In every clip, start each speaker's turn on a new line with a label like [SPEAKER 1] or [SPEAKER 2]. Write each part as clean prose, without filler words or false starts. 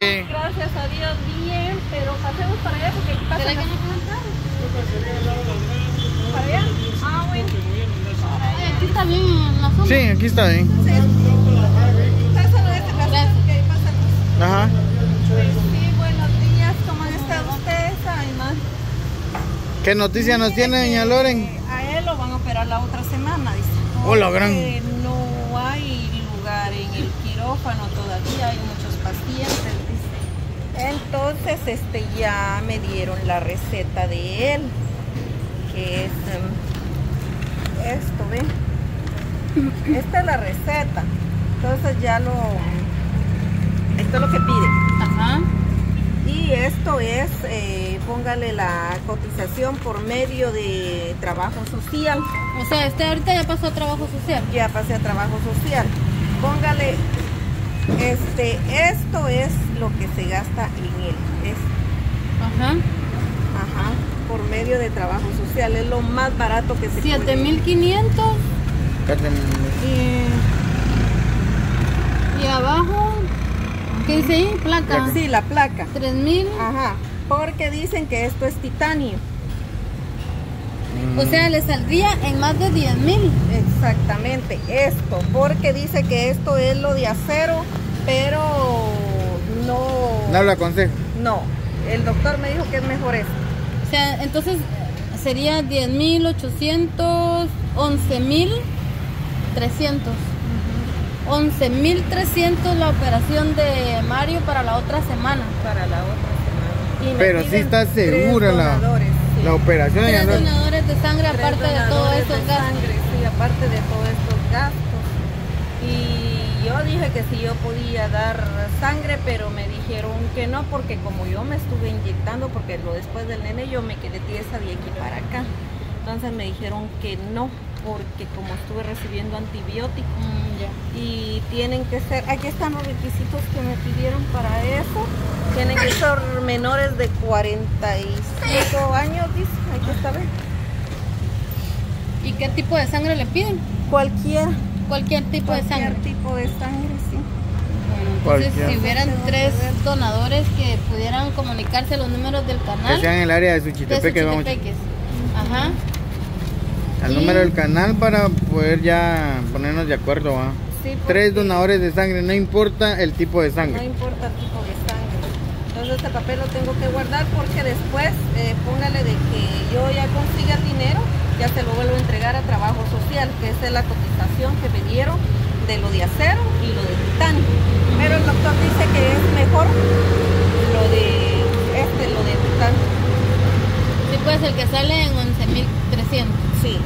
[SPEAKER 1] Gracias a Dios, bien, pero pasemos para allá porque aquí pasa. ¿Será que no pueden entrar? ¿Para allá? Ah, bueno.
[SPEAKER 2] Aquí está bien en la zona.
[SPEAKER 3] Sí, aquí está bien.
[SPEAKER 1] Pásalo a este caso, que ahí pasa el bus.
[SPEAKER 3] Ajá.
[SPEAKER 1] Pues sí, buenos días, ¿cómo han estado ustedes? Ay, man.
[SPEAKER 3] ¿Qué noticia nos tiene, doña Loren?
[SPEAKER 1] A él lo van a operar la otra semana, dice.
[SPEAKER 3] Hola, gran.
[SPEAKER 1] No hay lugar en el quirófano todavía, hay muchos pacientes, dice. Entonces, ya me dieron la receta de él, que es esto, ¿ven? Esta es la receta. Entonces esto es lo que pide.
[SPEAKER 2] Ajá.
[SPEAKER 1] Y esto es, póngale la cotización por medio de trabajo social.
[SPEAKER 2] O sea, ahorita ya pasó a trabajo social.
[SPEAKER 1] Ya pasé a trabajo social. Póngale, esto es lo que se gasta en él.
[SPEAKER 2] Ajá.
[SPEAKER 1] Ajá, por medio de trabajo social. Es lo más barato que se puede.
[SPEAKER 2] 7,500. Y abajo, ¿qué dice ahí? Placa.
[SPEAKER 1] Sí, la placa.
[SPEAKER 2] 3,000.
[SPEAKER 1] Ajá, porque dicen que esto es titanio.
[SPEAKER 2] O sea, le saldría en más de 10,000.
[SPEAKER 1] Exactamente, esto, porque dice que esto es lo de acero, pero no...
[SPEAKER 3] No lo aconsejo.
[SPEAKER 1] No, el doctor me dijo que es mejor esto.
[SPEAKER 2] O sea, entonces sería 10,800, 11,300. 11,300 la operación de Mario para la otra semana.
[SPEAKER 1] Para la otra semana. Y me
[SPEAKER 3] Pero sí
[SPEAKER 1] piden
[SPEAKER 3] está segura
[SPEAKER 1] 3 donadores, sí.
[SPEAKER 3] la operación, doña
[SPEAKER 2] 3
[SPEAKER 3] Loren.
[SPEAKER 2] donadores de sangre
[SPEAKER 1] 3
[SPEAKER 2] aparte de todos
[SPEAKER 1] donadores
[SPEAKER 2] estos
[SPEAKER 1] de
[SPEAKER 2] gastos.
[SPEAKER 1] sangre, sí, aparte de todos estos gastos. Y yo dije que si yo podía dar sangre, pero me dijeron que no, porque como yo me estuve inyectando, porque después del nene yo me quedé tiesa de aquí para acá. Entonces me dijeron que no, porque como estuve recibiendo antibióticos.
[SPEAKER 2] Ya.
[SPEAKER 1] Y tienen que ser, aquí están los requisitos que me pidieron para eso. Tienen que ser menores de 45 años, dice, aquí está, ¿ven?
[SPEAKER 2] ¿Y qué tipo de sangre le piden?
[SPEAKER 1] Cualquier
[SPEAKER 2] Cualquier tipo de sangre.
[SPEAKER 1] tipo de sangre, sí.
[SPEAKER 2] Bueno, entonces
[SPEAKER 3] Cualquier.
[SPEAKER 2] si hubieran 3 donadores que pudieran comunicarse los números del
[SPEAKER 3] Que
[SPEAKER 2] canal.
[SPEAKER 3] sea en el área de
[SPEAKER 2] de
[SPEAKER 3] Suchitepeque, vamos.
[SPEAKER 2] Suchitepeques. Ajá.
[SPEAKER 3] Al
[SPEAKER 2] Y-
[SPEAKER 3] número del canal para poder ya ponernos de acuerdo, ¿va?
[SPEAKER 1] Sí, porque
[SPEAKER 3] 3 donadores de sangre, no importa el tipo de
[SPEAKER 1] no
[SPEAKER 3] sangre.
[SPEAKER 1] importa el tipo de sangre. Entonces este papel lo tengo que guardar porque después, póngale de que yo ya consiga dinero, ya se lo vuelvo a entregar a trabajo social, que esa es la cotización que me dieron de lo de acero y lo de titanio. Pero el doctor dice que es mejor lo de titanio.
[SPEAKER 2] Sí, pues el que sale en 11,300.
[SPEAKER 1] Sí,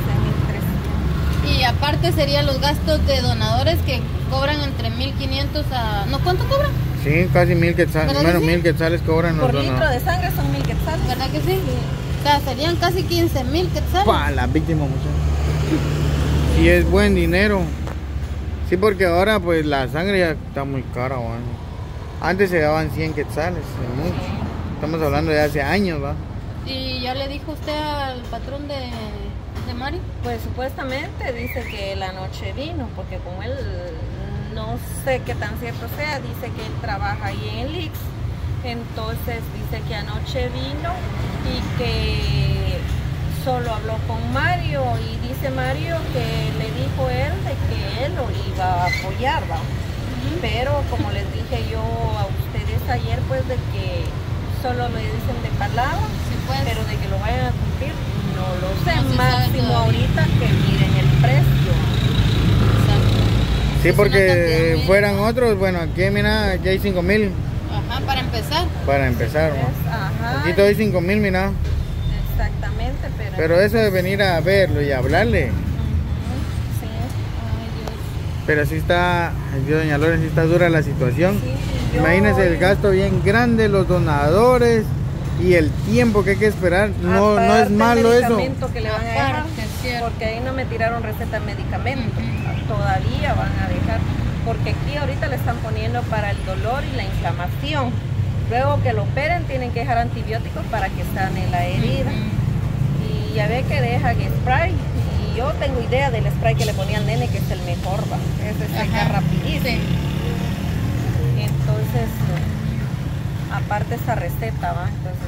[SPEAKER 1] 11,300.
[SPEAKER 2] Y aparte serían los gastos de donadores que cobran entre 1,500 a... ¿No? ¿Cuánto cobran?
[SPEAKER 3] Sí, casi 1,000 quetzales,
[SPEAKER 2] ¿Verdad que
[SPEAKER 3] menos
[SPEAKER 2] sí?
[SPEAKER 3] 1,000 quetzales cobran los
[SPEAKER 1] Por litro
[SPEAKER 3] donadores.
[SPEAKER 1] de sangre son 1,000 quetzales.
[SPEAKER 2] ¿Verdad que sí? O sea, serían casi 15,000 quetzales.
[SPEAKER 3] Pa, la víctima, muchacho. Sí, es buen dinero. Sí, porque ahora pues la sangre ya está muy cara, ¿va? Antes se daban 100 quetzales, mucho. Estamos hablando de hace años, ¿va?
[SPEAKER 2] ¿Y ya le dijo usted al patrón de Mari?
[SPEAKER 1] Pues supuestamente dice que la noche vino, porque como él no sé qué tan cierto sea, dice que él trabaja ahí en el IX. Entonces dice que anoche vino y que solo habló con Mario, y dice Mario que le dijo él de que él lo iba a apoyar, ¿va? Pero como les dije yo a ustedes ayer, pues de que solo le dicen de palabra,
[SPEAKER 2] Sí, pues.
[SPEAKER 1] pero de que lo vayan a cumplir no lo sé.
[SPEAKER 2] No se sabe
[SPEAKER 1] Máximo
[SPEAKER 2] todavía.
[SPEAKER 1] ahorita que miren el precio.
[SPEAKER 2] Exacto.
[SPEAKER 3] Sí,
[SPEAKER 2] Es una
[SPEAKER 3] porque
[SPEAKER 2] cantidad muy-
[SPEAKER 3] fueran otros, bueno, aquí mira, aquí hay 5,000
[SPEAKER 2] Ajá, para empezar.
[SPEAKER 3] para empezar, ¿va?
[SPEAKER 1] Ajá,
[SPEAKER 3] Aquí te doy 5,000, mira.
[SPEAKER 1] exactamente,
[SPEAKER 3] Pero eso de venir a verlo y hablarle.
[SPEAKER 1] sí,
[SPEAKER 2] Ay, Dios.
[SPEAKER 3] Pero sí está, ay Dios, doña Loren, sí está dura la situación.
[SPEAKER 1] sí, yo-
[SPEAKER 3] Imagínense el gasto bien grande, los donadores y el tiempo que hay que esperar. No, no
[SPEAKER 1] Aparte
[SPEAKER 3] es
[SPEAKER 1] el
[SPEAKER 3] malo eso.
[SPEAKER 1] medicamento que le van a dejar,
[SPEAKER 2] Aparte, cierto.
[SPEAKER 1] porque ahí no me tiraron receta de medicamento.
[SPEAKER 2] Ujú.
[SPEAKER 1] Todavía van a dejar, porque aquí ahorita le están poniendo para el dolor y la inflamación. Luego que lo operen tienen que dejar antibióticos para que sane la herida. Y ya ve que dejan spray. Y yo tengo idea del spray que le ponía al nene, que es el mejor, va. Ese seca
[SPEAKER 2] Ajá.
[SPEAKER 1] rapidísimo.
[SPEAKER 2] Sí.
[SPEAKER 1] Entonces, comparte esa receta, ¿va? Entonces,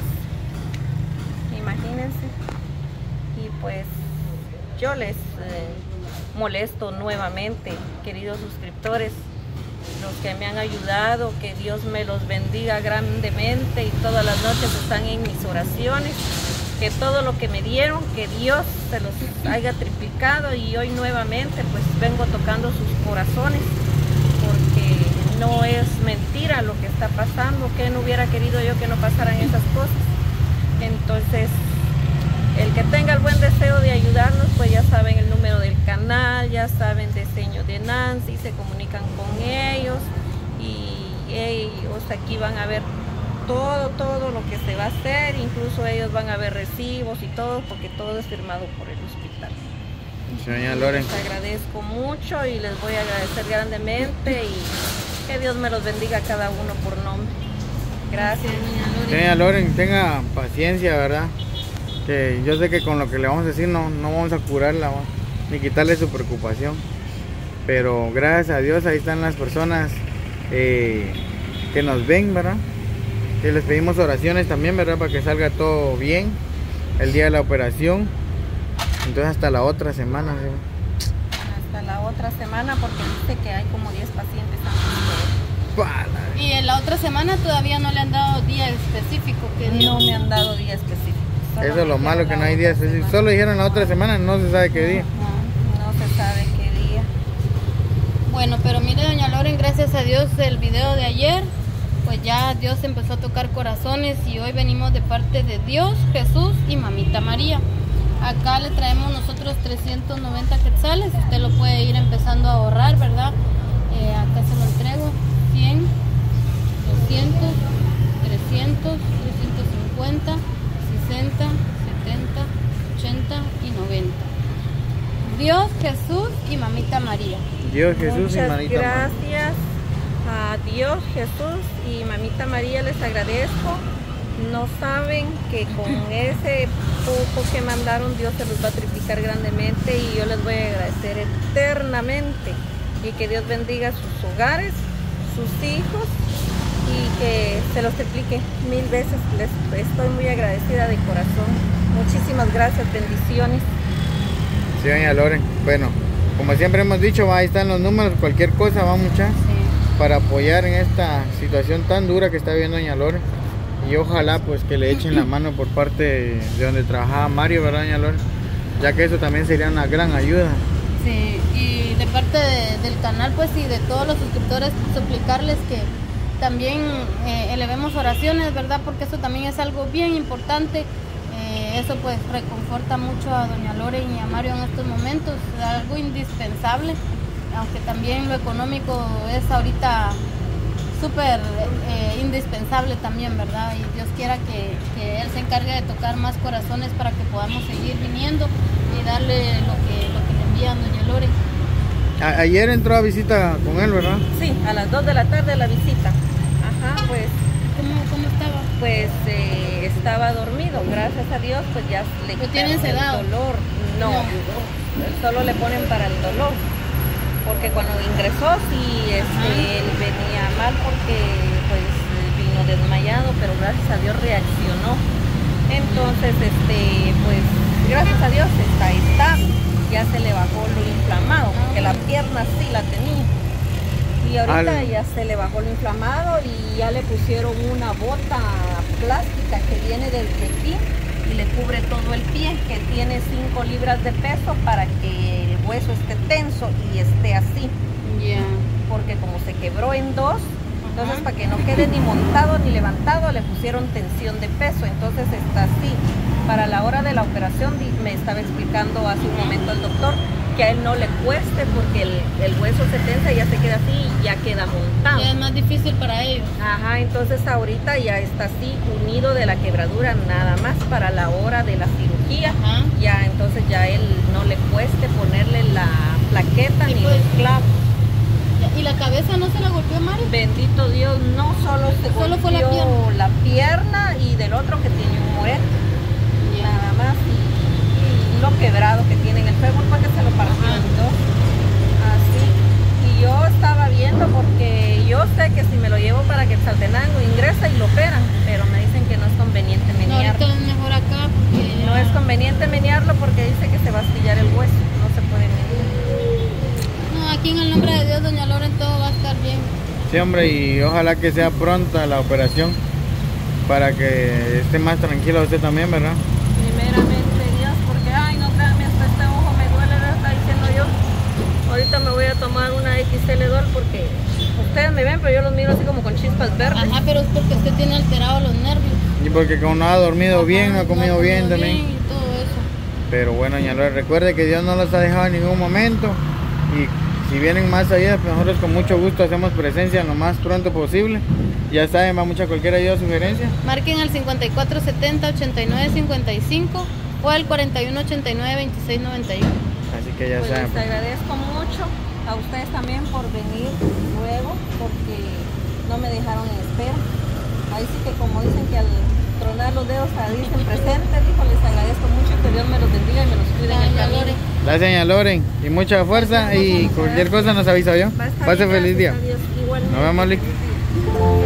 [SPEAKER 1] imagínense. Y pues yo les molesto nuevamente, queridos suscriptores, los que me han ayudado, que Dios me los bendiga grandemente y todas las noches están en mis oraciones, que todo lo que me dieron, que Dios se los haya triplicado, y hoy nuevamente pues vengo tocando sus corazones, porque no es mentira lo que está pasando, que no hubiera querido yo que no pasaran esas cosas. Entonces, el que tenga el buen deseo de ayudarnos, pues ya saben el número del canal, ya saben diseño de Nancy, se comunican con ellos y ellos aquí van a ver todo lo que se va a hacer, incluso ellos van a ver recibos y todo, porque todo es firmado por el hospital.
[SPEAKER 3] Señora Loren,
[SPEAKER 1] Les agradezco mucho y les voy a agradecer grandemente, y que Dios me los bendiga a cada uno por nombre. Gracias,
[SPEAKER 3] señora Loren, tenga paciencia, ¿verdad? Que yo sé que con lo que le vamos a decir no vamos a curarla, ¿va? Ni quitarle su preocupación, pero gracias a Dios ahí están las personas que nos ven, ¿verdad? Que les pedimos oraciones también, ¿verdad? Para que salga todo bien el día de la operación. Entonces hasta la otra semana, ¿sí?
[SPEAKER 1] Hasta la otra semana, porque dice que hay como 10 pacientes antes.
[SPEAKER 2] Y en la otra semana todavía no le han dado día específico. Que
[SPEAKER 1] No me han dado día específico.
[SPEAKER 3] Eso es lo malo, que no hay día específico. Solo dijeron la otra semana, no se sabe qué día.
[SPEAKER 1] No se sabe qué día.
[SPEAKER 2] Bueno, pero mire, doña Loren, gracias a Dios el video de ayer, pues ya Dios empezó a tocar corazones, y hoy venimos de parte de Dios, Jesús y Mamita María. Acá le traemos nosotros 390 quetzales, usted lo puede ir empezando a ahorrar, ¿verdad? Acá se lo entrego, 100, 200, 300, 350, 60, 70, 80 y 90. Dios, Jesús y Mamita María.
[SPEAKER 3] Dios, Jesús y
[SPEAKER 1] Muchas
[SPEAKER 3] Mamita María.
[SPEAKER 1] gracias a Dios, Jesús y Mamita María, les agradezco. No saben que con ese poco que mandaron, Dios se los va a triplicar grandemente, y yo les voy a agradecer eternamente, y que Dios bendiga sus hogares, sus hijos, y que se los triplique 1000 veces. Les estoy muy agradecida de corazón. Muchísimas gracias, bendiciones.
[SPEAKER 3] Sí, doña Loren. Bueno, como siempre hemos dicho, ahí están los números, cualquier cosa va mucha para apoyar en esta situación tan dura que está viviendo doña Loren. Y ojalá pues que le echen la mano por parte de donde trabajaba Mario, ¿verdad, doña Loren? Ya que eso también sería una gran ayuda.
[SPEAKER 2] Sí, y de parte del canal, pues, y de todos los suscriptores, suplicarles que también elevemos oraciones, ¿verdad? Porque eso también es algo bien importante. Eso pues reconforta mucho a doña Loren y a Mario en estos momentos, es algo indispensable, aunque también lo económico es ahorita súper indispensable también, ¿verdad? Y Dios quiera que Él se encargue de tocar más corazones para que podamos seguir viniendo y darle lo que le envían doña Loren.
[SPEAKER 3] Ayer entró a visita con él, ¿verdad?
[SPEAKER 1] Sí, a las 2 de la tarde la visita. Ajá, pues
[SPEAKER 2] ¿Cómo estaba?
[SPEAKER 1] pues estaba dormido, gracias a Dios, pues ya le
[SPEAKER 2] ¿Lo tienen
[SPEAKER 1] quitaron
[SPEAKER 2] sedado?
[SPEAKER 1] el dolor. No, solo le ponen para el dolor, porque cuando ingresó sí él venía mal, porque pues vino desmayado, pero gracias a Dios reaccionó. Entonces pues gracias a Dios está estable, ya se le bajó lo inflamado, porque la pierna sí la tenía. Y ahorita ya se le bajó lo inflamado, y ya le pusieron una bota plástica que viene del pie y le cubre todo el pie, que tiene 5 libras de peso para que el hueso esté tenso y esté así. Porque como se quebró en dos, entonces para que no quede ni montado ni levantado, le pusieron tensión de peso, entonces está así. Para la hora de la operación, me estaba explicando hace un momento el doctor, que a él no le cueste, porque el hueso se tensa y ya se queda así y ya queda montado.
[SPEAKER 2] Ya es más difícil para ellos.
[SPEAKER 1] Ajá, entonces ahorita ya está así, unido de la quebradura, nada más para la hora de la cirugía. Ya, entonces ya él no le cueste ponerle la plaqueta ni
[SPEAKER 2] pues,
[SPEAKER 1] los clavos.
[SPEAKER 2] ¿Y la cabeza no se la golpeó Mario?
[SPEAKER 1] Bendito Dios, no solo se
[SPEAKER 2] Solo fue
[SPEAKER 1] golpeó la pierna y del otro que tiene un muerto. Nada más, y lo quebrado que tiene en el fémur, porque se lo partió en dos. Así. Y yo estaba viendo, porque yo sé que si me lo llevo para Quetzaltenango, ingresa y lo operan, pero me dicen que no es conveniente
[SPEAKER 2] No,
[SPEAKER 1] menearlo.
[SPEAKER 2] ahorita es mejor acá porque
[SPEAKER 1] No es conveniente menearlo porque dice que se va a astillar el hueso, no se puede menear.
[SPEAKER 2] No, aquí en el nombre de Dios, doña Loren, todo va a estar bien.
[SPEAKER 3] Sí, hombre, y ojalá que sea pronta la operación para que esté más tranquila usted también, ¿verdad?
[SPEAKER 1] Primeramente Dios, porque ay no créanme, hasta este ojo me duele, le está diciendo yo. Ahorita me voy a tomar una XL-Dol porque ustedes me ven, pero yo los miro así como con chispas verdes.
[SPEAKER 2] Ajá, pero es porque usted tiene alterados los nervios.
[SPEAKER 3] Y porque como no ha dormido bien, no ha comido bien también.
[SPEAKER 2] Y todo eso.
[SPEAKER 3] Pero bueno, doña Loren, recuerde que Dios no los ha dejado en ningún momento. Y si vienen más allá, pues nosotros con mucho gusto hacemos presencia lo más pronto posible. Ya saben, va mucha cualquier ayuda o sugerencia.
[SPEAKER 2] Marquen al 5470-8955 o al 4189-2691.
[SPEAKER 3] Así que ya
[SPEAKER 1] Pues
[SPEAKER 3] saben.
[SPEAKER 1] les agradezco mucho a ustedes también por venir luego, porque no me dejaron en espera. Ahí sí que como dicen que al tronar los dedos dicen presente, dijo, les agradezco mucho, que Dios me los bendiga y me los cuide en el
[SPEAKER 2] Doña
[SPEAKER 1] camino.
[SPEAKER 2] Loren.
[SPEAKER 3] Gracias, doña Loren. Y mucha fuerza y cualquier cosa nos avisa yo.
[SPEAKER 1] Va a estar
[SPEAKER 3] Pase
[SPEAKER 1] bien,
[SPEAKER 3] feliz día.
[SPEAKER 1] gracias a Dios. Igualmente.
[SPEAKER 3] Nos vemos, Lick.